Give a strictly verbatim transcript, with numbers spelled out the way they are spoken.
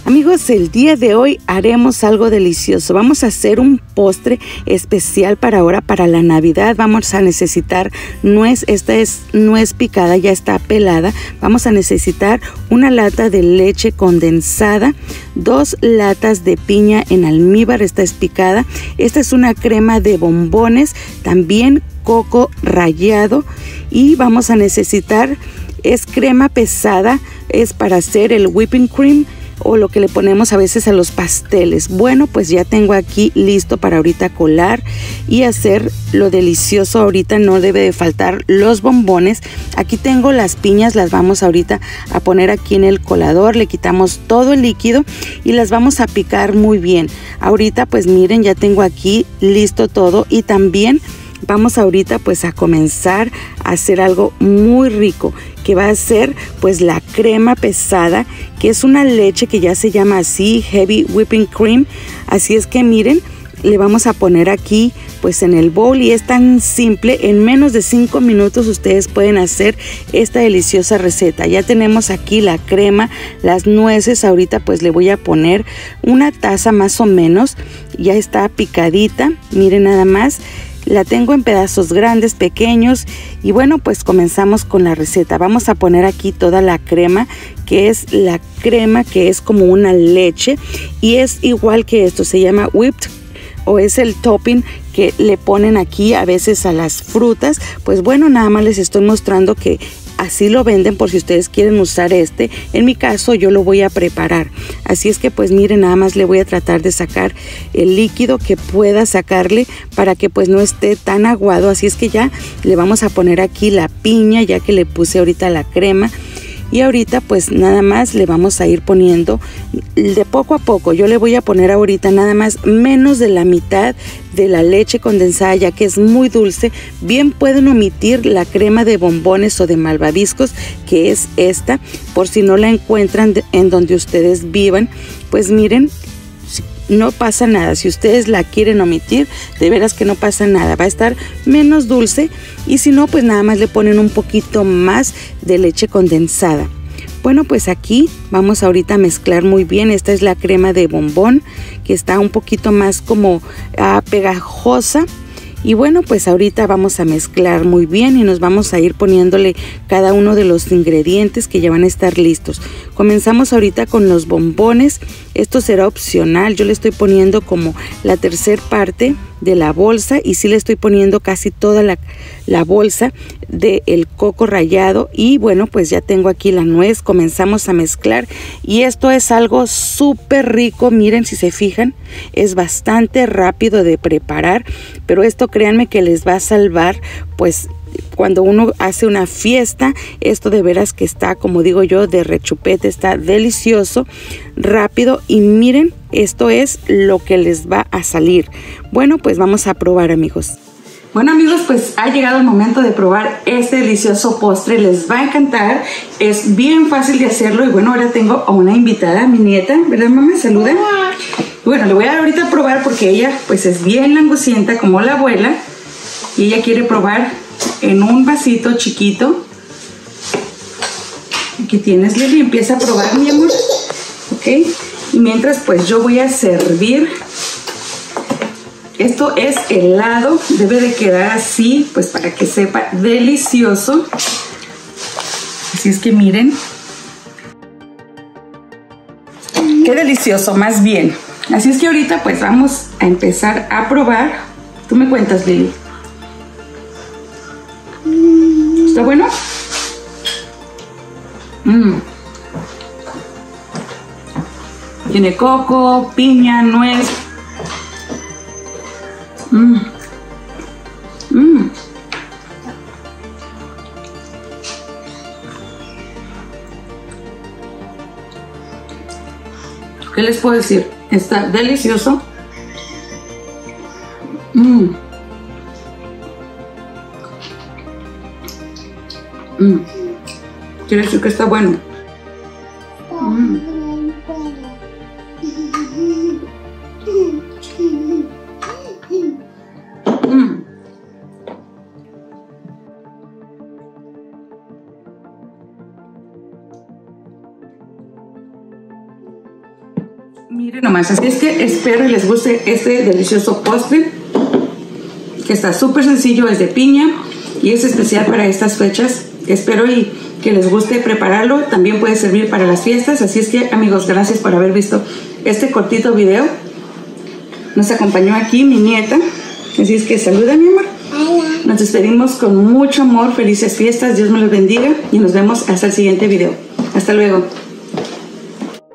Amigos, el día de hoy haremos algo delicioso. Vamos a hacer un postre especial para ahora, para la Navidad. Vamos a necesitar nuez. Esta es nuez picada, ya está pelada. Vamos a necesitar una lata de leche condensada, dos latas de piña en almíbar, esta es picada. Esta es una crema de bombones, también coco rallado. Y vamos a necesitar, es crema pesada, es para hacer el whipping cream, o lo que le ponemos a veces a los pasteles. Bueno, pues ya tengo aquí listo para ahorita colar y hacer lo delicioso. Ahorita no debe de faltar los bombones. Aquí tengo las piñas, las vamos ahorita a poner aquí en el colador. Le quitamos todo el líquido y las vamos a picar muy bien. Ahorita pues miren, ya tengo aquí listo todo, y también vamos ahorita pues a comenzar a hacer algo muy rico, que va a ser pues la crema pesada, que es una leche que ya se llama así, Heavy Whipping Cream. Así es que miren, le vamos a poner aquí pues en el bowl, y es tan simple. En menos de cinco minutos ustedes pueden hacer esta deliciosa receta. Ya tenemos aquí la crema, las nueces. Ahorita pues le voy a poner una taza más o menos, ya está picadita, miren nada más. La tengo en pedazos grandes, pequeños, y bueno, pues comenzamos con la receta. Vamos a poner aquí toda la crema, que es la crema que es como una leche, y es igual que esto, se llama whipped, o es el topping que le ponen aquí a veces a las frutas. Pues bueno, nada más les estoy mostrando que así lo venden, por si ustedes quieren usar este. En mi caso yo lo voy a preparar. Así es que pues miren, nada más le voy a tratar de sacar el líquido que pueda sacarle para que pues no esté tan aguado. Así es que ya le vamos a poner aquí la piña, ya que le puse ahorita la crema. Y ahorita pues nada más le vamos a ir poniendo de poco a poco. Yo le voy a poner ahorita nada más menos de la mitad de la leche condensada, ya que es muy dulce. Bien pueden omitir la crema de bombones o de malvaviscos, que es esta, por si no la encuentran en donde ustedes vivan. Pues miren, no pasa nada. Si ustedes la quieren omitir, de veras que no pasa nada, va a estar menos dulce. Y si no, pues nada más le ponen un poquito más de leche condensada. Bueno, pues aquí vamos ahorita a mezclar muy bien. Esta es la crema de bombón, que está un poquito más como uh, pegajosa. Y bueno, pues ahorita vamos a mezclar muy bien y nos vamos a ir poniéndole cada uno de los ingredientes que ya van a estar listos. Comenzamos ahorita con los bombones. Esto será opcional. Yo le estoy poniendo como la tercera parte de la bolsa, y sí le estoy poniendo casi toda la, la bolsa del coco rallado. Y bueno, pues ya tengo aquí la nuez. Comenzamos a mezclar y esto es algo súper rico. Miren, si se fijan, es bastante rápido de preparar, pero esto créanme que les va a salvar pues cuando uno hace una fiesta. Esto de veras que está, como digo yo, de rechupete, está delicioso, rápido. Y miren, esto es lo que les va a salir. Bueno, pues vamos a probar, amigos. Bueno, amigos, pues ha llegado el momento de probar este delicioso postre. Les va a encantar, es bien fácil de hacerlo. Y bueno, ahora tengo a una invitada, mi nieta, ¿verdad, mamá? Saluda. Bueno, le voy a dar ahorita a probar porque ella pues es bien langucienta como la abuela, y ella quiere probar en un vasito chiquito. Aquí tienes, Lili, empieza a probar, mi amor. Ok, y mientras pues yo voy a servir. Esto es helado, debe de quedar así pues para que sepa delicioso. Así es que miren, qué delicioso, más bien. Así es que ahorita pues vamos a empezar a probar. Tú me cuentas, Lili. ¿Está bueno? Mm. Tiene coco, piña, nuez. Mm. Mm. ¿Qué les puedo decir? Está delicioso. Mm. Mm. Quiere decir que está bueno. Mm. Mm. Miren nomás, así es que espero y les guste este delicioso postre, que está súper sencillo, es de piña y es especial para estas fechas. Espero y que les guste prepararlo, también puede servir para las fiestas. Así es que, amigos, gracias por haber visto este cortito video. Nos acompañó aquí mi nieta, así es que saluda, mi amor. Hola. Nos despedimos con mucho amor, felices fiestas, Dios me los bendiga y nos vemos hasta el siguiente video. Hasta luego.